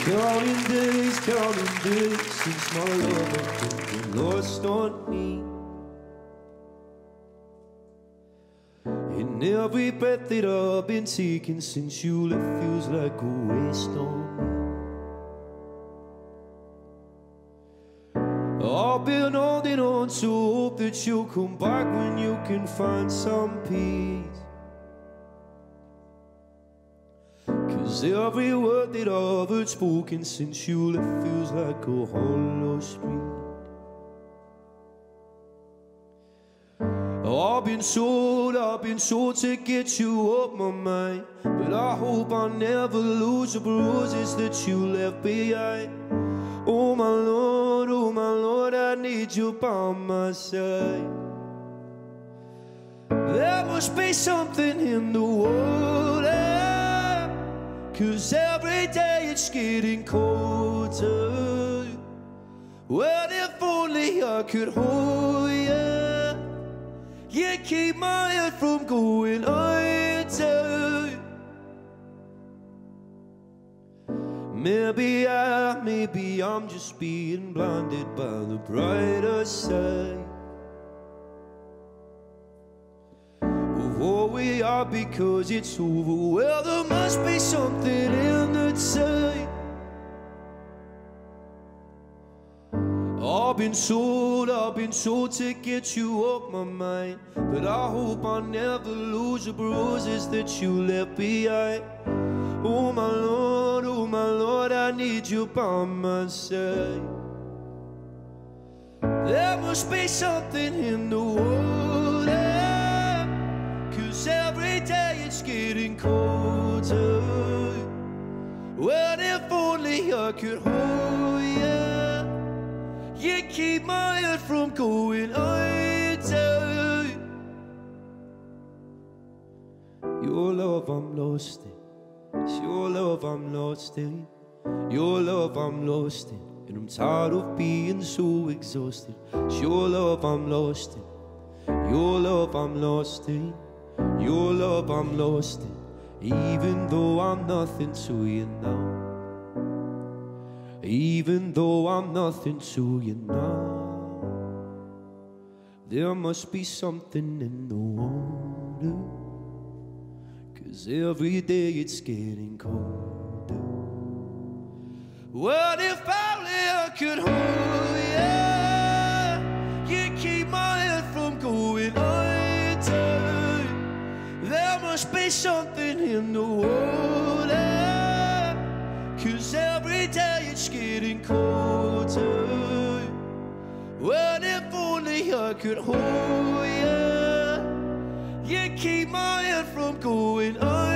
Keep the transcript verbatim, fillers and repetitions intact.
Counting days, counting days since my love has been lost on me. And every breath that I've been taking since you left feels like a waste on me. I've been holding on to hope that you'll come back when you can find some peace. Cause every word that I've heard spoken since you left feels like a hollow street. I've been told, I've been told to get you off my mind, but I hope I never lose the bruises that you left behind. Oh my Lord, oh my Lord, I need you by my side. There must be something in the water, cause every day it's getting colder. Well, if only I could hold you. You keep my head from going under. Maybe I, maybe I'm just being blinded by the brighter side of what we are because it's over. Well, there must be something in the tide. I've been told, I've been told to get you off my mind, but I hope I never lose the bruises that you left behind. Oh my Lord, oh my Lord, I need you by my side. There must be something in the water, cause every day it's getting colder. Well, if only I could hold you. You keep my head from going under. Your love I'm lost in, it's your love I'm lost in. Your love I'm lost in, and I'm tired of being so exhausted. It's your love I'm lost in, your love I'm lost in. Your love I'm lost in, even though I'm nothing to you now. Even though I'm nothing to you now, there must be something in the water, cause every day it's getting colder. What if only I could hold you? You keep my head from going under. There must be something in the water, cause every day it's getting colder. Well, if only I could hold you. You keep my head from going under.